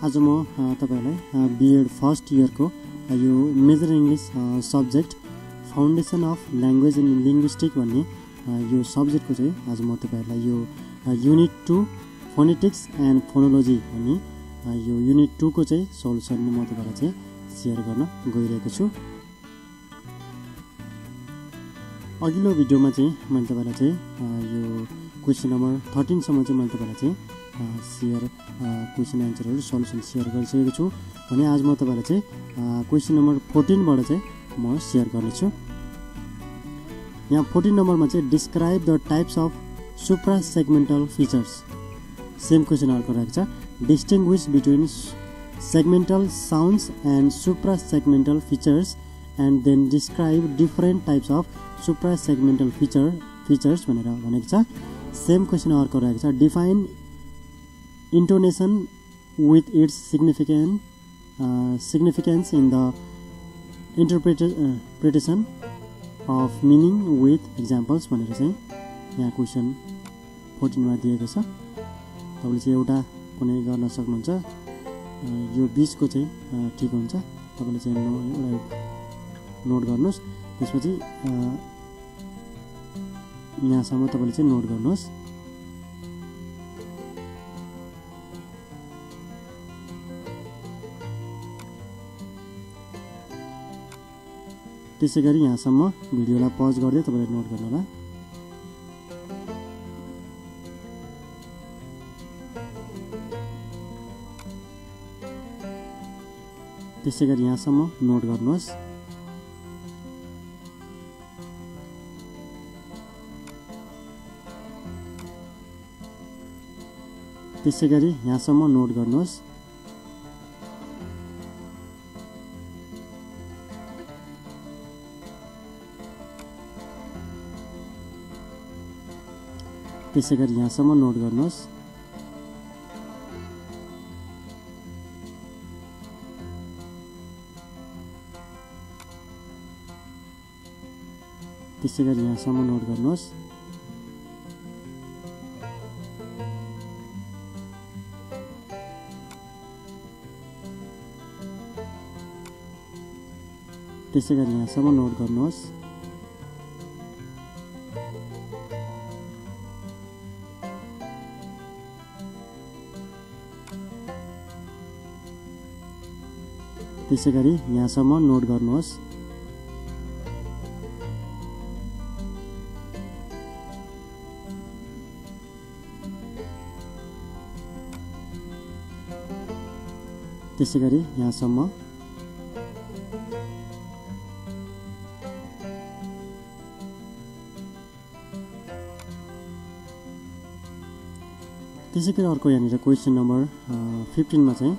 आज म तपाईहरुलाई बीएड फर्स्ट इयर को यो major English subject foundation of language and linguistic भन्ने यो सब्जेक्ट को चाहिँ आज म तपाईहरुलाई यो युनिट 2 फोनेटिक्स एन्ड फोनोलोजी भन्ने यो युनिट 2 को चाहिँ सल्युसन म तपाईहरुलाई चाहिँ शेयर गर्न गइरहेको छु। अघिल्लो भिडियोमा चाहिँ मैले तपाईहरुलाई चाहिँ यो क्वेशन नम्बर 13 सम्म चाहिँ मैले तपाईहरुलाई चाहिँ शेयर क्वेशन आन्सरहरु सल्युसन शेयर गरिसकेको छु भने आज म तपाईहरुलाई चाहिँ क्वेशन नम्बर 14 बाट चाहिँ म शेयर गर्ने छु। यहाँ 14 नम्बरमा चाहिँ describe the types of supra segmental features same question अर्को रहेको छ। Distinguish between segmental sounds and supra segmental features and then describe different types of supra segmental features भनेर भनेको छ। सेम क्वेशन अर्को रहेको छ। Define intonation with its significance in the interpretation of meaning with examples भनेर चाहिँ यहाँ question 14 मा दिएको छ। तपाईले चाहिँ एउटा कुनै गर्न सक्नुहुन्छ, यो 20 को चाहिँ ठीक हुन्छ। तपाईले चाहिँ एउटा नोट गर्नुस्, त्यसपछि यहाँसम्म तपाईले चाहिँ नोट गर्नुस्। त्यसैगरी यहाँसम्म भिडियोलाई पज गर्दै तपाईले नोट गर्नु होला। त्यसैगरी यहाँसम्म नोट गर्नुहोस्। त्यसैगरी यहाँसम्म नोट गर्नुहोस्। त्यसैगरी यहाँसम्म नोट गर्नुहोस्। त्यसैगरी यहाँसम्म नोट गर्नुहोस्। त्यसैगरी यहाँसम्म नोट गर्नुहोस्। त्यसैगरी यहाँसम्म नोट गर्नुहोस्। त्यसैगरी यहाँसम्म त्यसैगरी अर्को यहाँनिर क्वेशन नम्बर 15 मा चाहिँ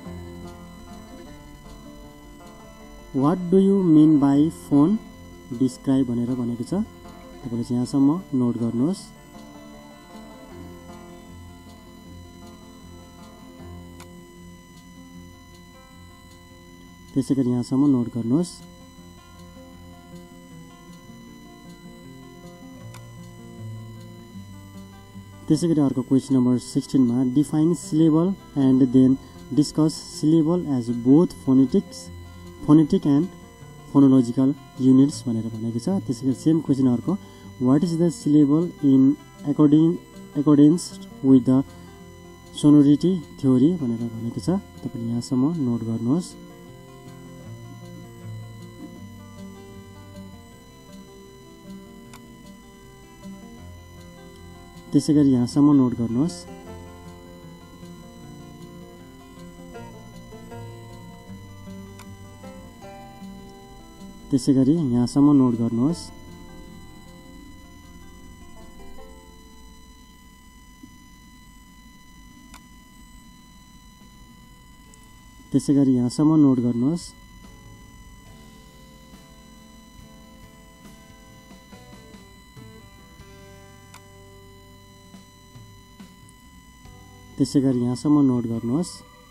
What do you mean by phone? Describe भनेर भनेको छ। तपाईले चाहिँ यहाँसम्म नोट गर्नुहोस्। त्यसैगरी यहाँसम्म नोट गर्नुहोस्। त्यसैगरी अर्को क्वेशन नम्बर 16 मा define syllable and then discuss syllable as both phonetic and phonological units भनेर भनेको छ। त्यसैगरी सेम क्वेशन अर्को what is the syllable in accordance with the sonority theory भनेर भनेको छ। तपाईले यहाँसम्म नोट गर्नुहोस्। त्यसैगरी यहाँसम्म नोट गर्नुहोस्। त्यसैगरी यहाँसम्म नोट गर्नुहोस्। त्यसैगरी यहाँसम्म नोट गर्नुहोस्। त्यसैगरी यहाँसम्म नोट गर्नुहोस्।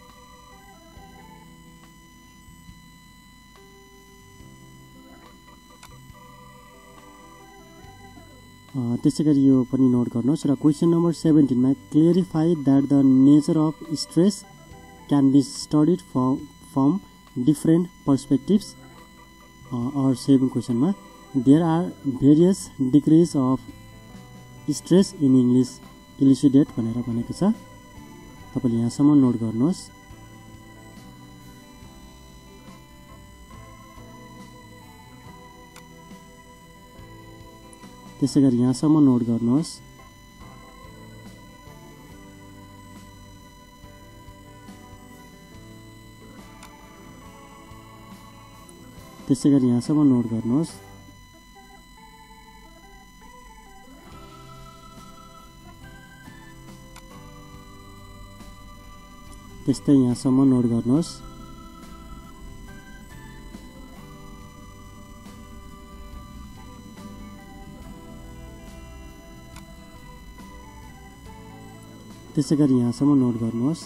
त्यसैगरी यो पनि नोट गर्नुहोस्। र क्वेशन नम्बर 17 मा clarify that the nature of stress can be studied from different perspectives. Or same question ma, there are various degrees of stress in English. Elucidate भनेर भनेको छ। तपाईले यहाँसम्म नोट गर्नुहोस्। त्यसैगरी यहाँसम्म नोट गर्नुहोस्। त्यसैगरी यहाँसम्म नोट गर्नुहोस्। त्यस्तै यहाँसम्म नोट गर्नुहोस्। त्यसैगरी यहाँसम्म नोट गर्नुहोस्।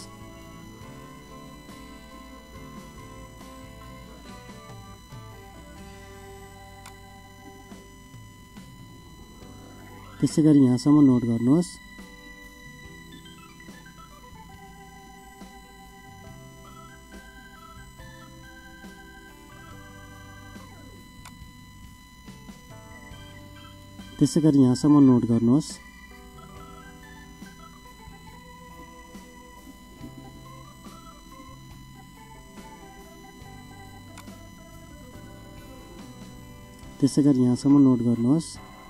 त्यसैगरी यहाँसम्म नोट गर्नुहोस्। त्यसैगरी यहाँसम्म नोट गर्नुहोस्। त्यसैगरी यहाँसम्म नोट गर्नुहोस्।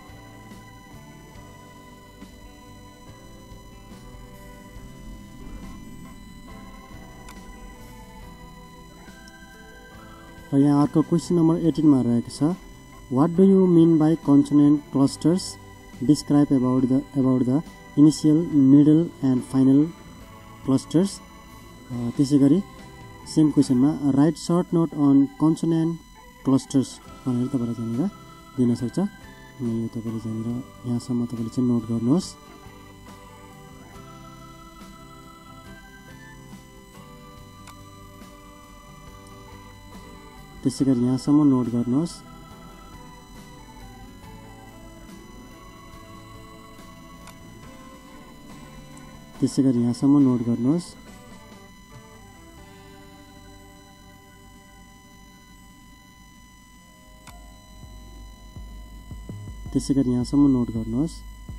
र यहाँ अर्को क्वेशन नम्बर 18 मा रहेको छ, what do you mean by consonant clusters? Describe about the initial, middle and final clusters. त्यसैगरी सेम क्वेशनमा write short note on consonant clusters भनेर तपाईले जानेर दिन सक्छ। यो तपाईले जानेर यहाँसम्म तपाईले चाहिँ नोट गर्नुहोस्। त्यसैगरी यहाँसम्म नोट गर्नुहोस्। त्यसैगरी यहाँसम्म नोट गर्नुहोस्। त्यसैगरी यहाँसम्म नोट गर्नुहोस्।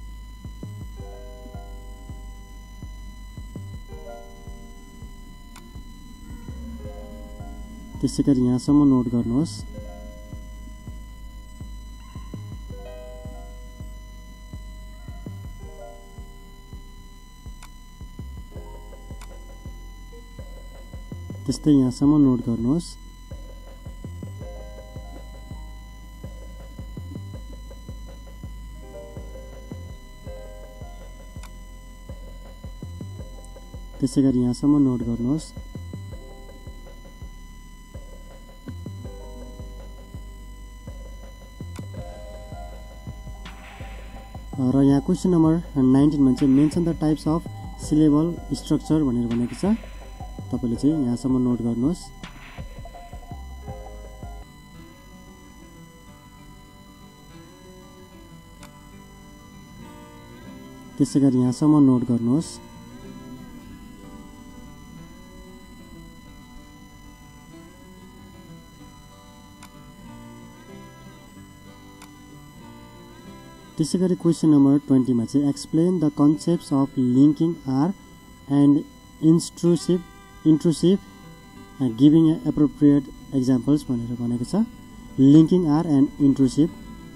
त्यसैगरी यहाँसम्म नोट गर्नुहोस्। त्यस्तै यहाँसम्म नोट गर्नुहोस्। त्यसैगरी यहाँसम्म नोट गर्नुहोस्। र यहाँ क्वेशन नम्बर 19 मा चाहिँ mention the types of syllable structure भनेर भनेको छ। तपाईले चाहिँ यहाँसम्म नोट गर्नुहोस्। त्यसैगरी यहाँसम्म नोट गर्नुहोस्। त्यसैगरी क्वेशन नम्बर 20 मा चाहिँ explain the concepts of linking r and intrusive giving appropriate examples भनेर भनेको छ। Linking r and intrusive.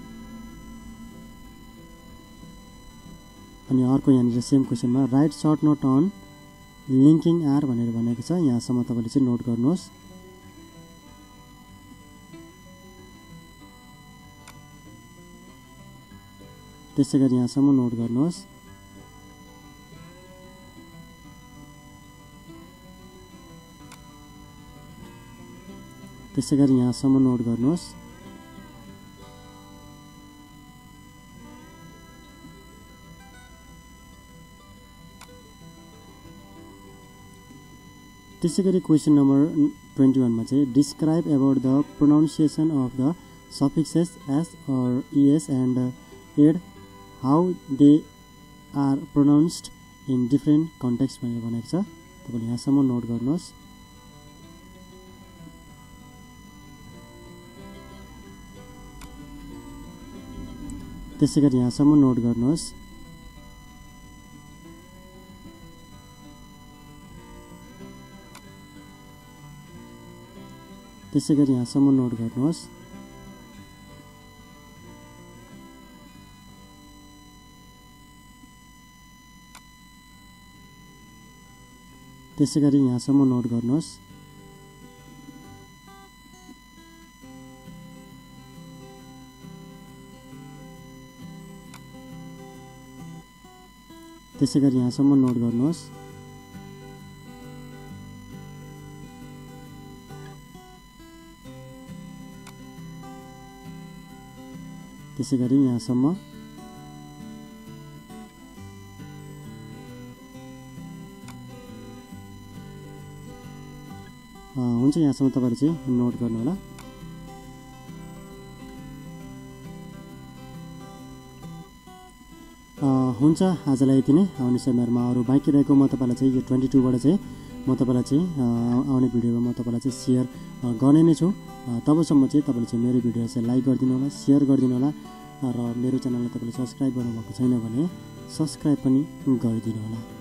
अनि अर्को यहाँनिर सेम क्वेशनमा write short note on linking r भनेर भनेको छ। यहाँसम्म तपाईले चाहिँ नोट गर्नुहोस्। त्यसैगरी यहाँसम्म नोट गर्नुहोस्। त्यसैगरी यहाँसम्म नोट गर्नुहोस्। त्यसैगरी क्वेशन नम्बर 21 मा चाहिँ describe about the pronunciation of the suffixes s or es and ed how they are pronounced in different context भनेर भनेको छ। तपाईँले यहाँसम्म नोट गर्नुहोस्। त्यसै गरी यहाँसम्म नोट गर्नुहोस्। त्यसै गरी यहाँसम्म नोट गर्नुहोस्। त्यसै गरी यहाँसम्म नोट गर्नुहोस्। त्यसै गरी यहाँसम्म नोट गर्नुहोस्। त्यसै गरी यहाँसम्म। हुन्छ, यहाँसम्म तपाईँले चाहिँ नोट गर्नु होला। हुन्छ, आजलाई यति नै। आउने समयमा अरू बाँकी रहेको म तपाईँलाई चाहिँ यो 22बाट चाहिँ म तपाईँलाई चाहिँ आउने भिडियोमा म तपाईँलाई चाहिँ सेयर गर्ने नै छु। तबसम्म चाहिँ तपाईँले चाहिँ मेरो भिडियो चाहिँ लाइक गरिदिनु होला, सेयर गरिदिनु होला र मेरो च्यानललाई तपाईँले सब्सक्राइब गर्नुभएको छैन भने सब्सक्राइब पनि गरिदिनु होला।